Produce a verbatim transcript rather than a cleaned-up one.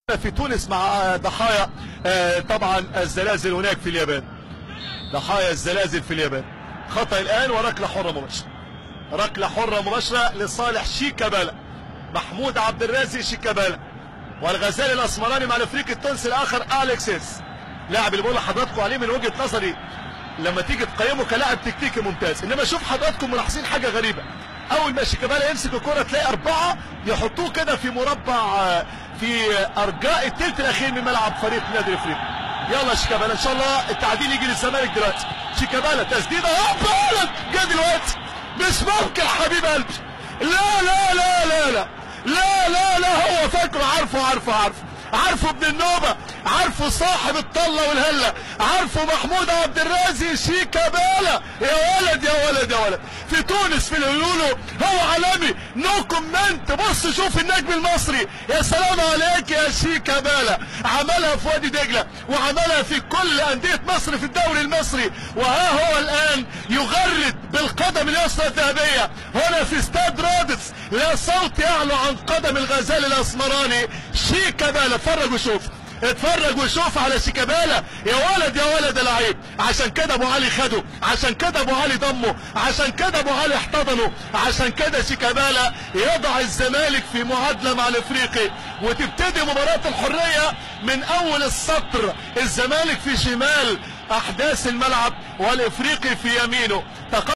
في تونس مع ضحايا طبعا الزلازل هناك في اليابان. ضحايا الزلازل في اليابان. خطأ الآن وركلة حرة مباشرة. ركلة حرة مباشرة لصالح شيكابالا. محمود عبد الرازق شيكابالا. والغزالي الاسمراني مع الافريقي التونسي الاخر اليكسيس. لاعب اللي بقول لحضراتكم عليه من وجهة نظري لما تيجي تقيمه كلاعب تكتيكي ممتاز، انما شوف حضراتكم ملاحظين حاجة غريبة. اول ما شيكابالا يمسك الكرة تلاقي اربعة يحطوه كده في مربع في ارجاء الثلث الاخير من ملعب فريق نادي الافريقي. يلا شيكابالا ان شاء الله التعديل يجي للزمالك دلوقتي. شيكابالا تسديده هوبا جه دلوقتي. مش ممكن حبيب قلبي. لا لا لا لا لا لا لا لا هو فاكره عارفه عارفه عارفه عارفه ابن النوبة، عارفه صاحب الطلة والهلة، عارفه محمود عبد الرازق شيكابالا. يا ولد يا ولد يا ولد في تونس في الهيولو هو عالمي. نو كومنت. بص شوف النجم المصري. يا سلام عليك يا شيكابالا. عملها في وادي دجلة وعملها في كل أندية مصر في الدوري المصري، وها هو الآن يغرد بالقدم اليسرى الذهبية هنا في استاد رادس. لا صوت يعلو عن قدم الغزالي الاسمراني شيكابالا. اتفرج وشوف اتفرج وشوف على شيكابالا. يا ولد يا ولد لعيب. عشان كده ابو علي خده، عشان كده ابو علي ضمه، عشان كده ابو علي احتضنه، عشان كده شيكابالا يضع الزمالك في معادله مع الافريقي، وتبتدي مباراه الحريه من اول السطر. الزمالك في شمال احداث الملعب والافريقي في يمينه.